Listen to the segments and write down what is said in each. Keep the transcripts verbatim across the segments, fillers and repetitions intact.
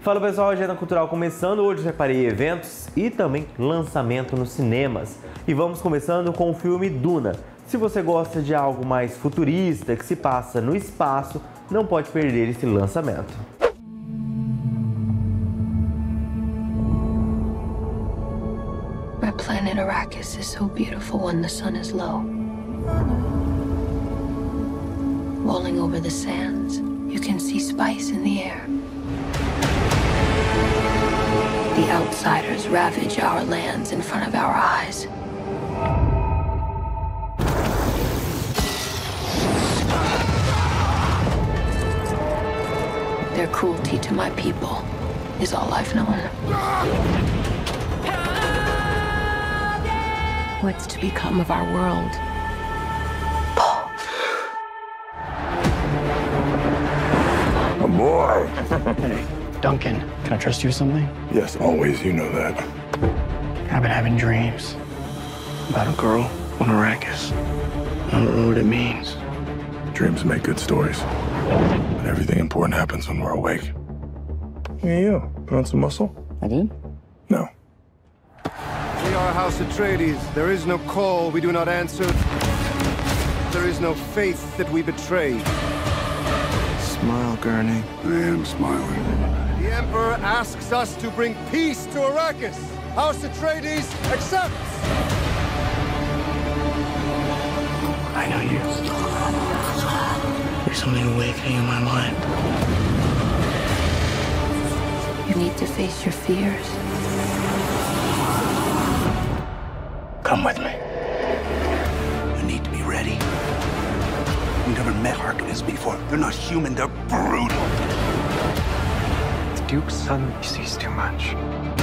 Fala pessoal, Agenda Cultural começando. Hoje eu separei eventos e também lançamento nos cinemas. E vamos começando com o filme Duna. Se você gosta de algo mais futurista, que se passa no espaço, não pode perder esse lançamento. My planet Arrakis is so beautiful when the sun is low. Rolling over the sands, you can see spice in the air. The outsiders ravage our lands in front of our eyes. Their cruelty to my people is all I've known. What's to become of our world? Paul. A boy. Hey, Duncan, can I trust you with something? Yes, always. You know that. I've been having dreams about a girl on Arrakis. I don't know what it means. Dreams make good stories. But everything important happens when we're awake. Hey, you. Put on some muscle? I did? No. We are House Atreides. There is no call we do not answer. There is no faith that we betray. Smile, Gurney. I am smiling. The Emperor asks us to bring peace to Arrakis. House Atreides accepts. I know you. There's something awakening in my mind. You need to face your fears. Come with me. You need to be ready. You've never met Harkonnens before. They're not human, they're brutal. The Duke's son sees too much.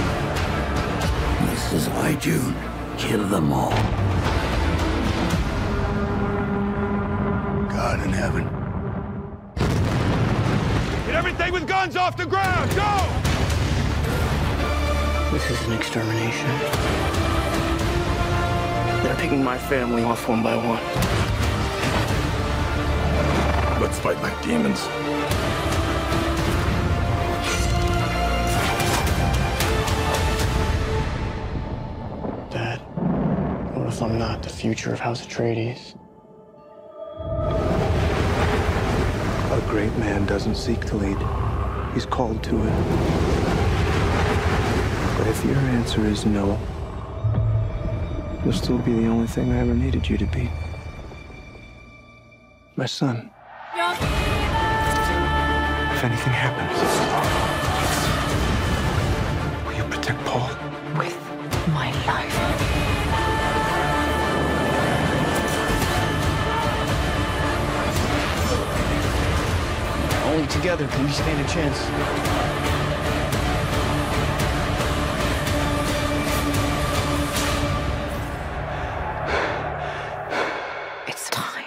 This is Ijun. Kill them all. God in heaven. Get everything with guns off the ground! Go! This is an extermination. They're picking my family off one by one. Let's fight like demons. Dad, what if I'm not the future of House Atreides? A great man doesn't seek to lead. He's called to it. But if your answer is no, you'll still be the only thing I ever needed you to be. My son. If anything happens, will you protect Paul? With my life. Only together can we stand a chance. It's time.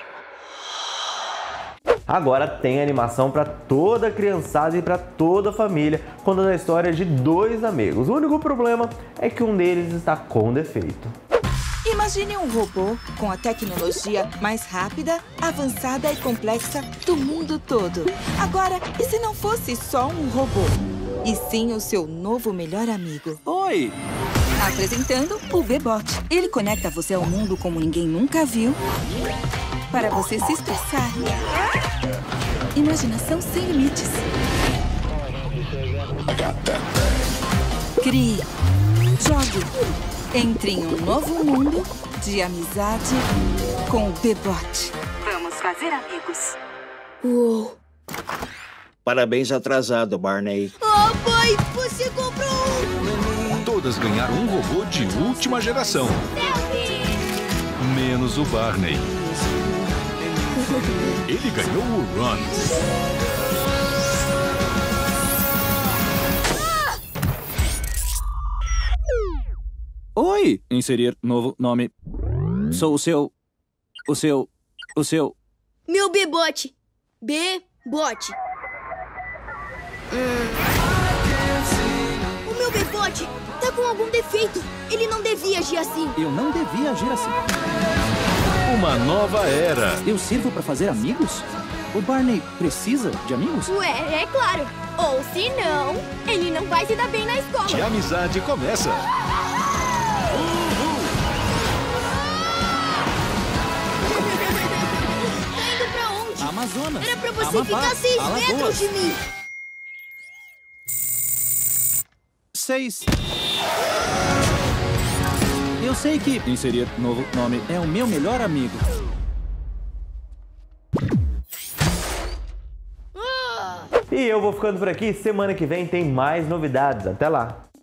Agora tem animação para toda a criançada e para toda a família, contando a história de dois amigos. O único problema é que um deles está com defeito. Imagine um robô com a tecnologia mais rápida, avançada e complexa do mundo todo. Agora, e se não fosse só um robô? E sim o seu novo melhor amigo. Oi! Apresentando o Bebot. Ele conecta você ao mundo como ninguém nunca viu, para você se expressar. Imaginação sem limites. Crie, jogue, entre em um novo mundo de amizade com o Bebot. Vamos fazer amigos. Uou! Parabéns atrasado, Barney. Oh, pai, você comprou um! Todas ganharam um robô de última geração. Menos o Barney. Ele ganhou o Ron. Oi! Inserir novo nome. Sou o seu... O seu... O seu... Meu Bebot. Bebot. Hum. O meu Bebot tá com algum defeito. Ele não devia agir assim. Eu não devia agir assim. Uma nova era. Eu sirvo pra fazer amigos? O Barney precisa de amigos? Ué, é claro. Ou se não, ele não vai se dar bem na escola. E a amizade começa. Tá indo pra onde? Amazonas. Era pra você Amapá, ficar seis Alagoas. metros de mim. Seis. Eu sei que inserir novo nome é o meu melhor amigo. E eu vou ficando por aqui. Semana que vem tem mais novidades. Até lá!